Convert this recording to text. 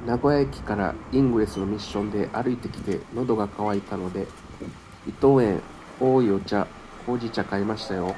名古屋駅からイングレスのミッションで歩いてきて喉が渇いたので、伊藤園多いお茶、ほうじ茶買いましたよ。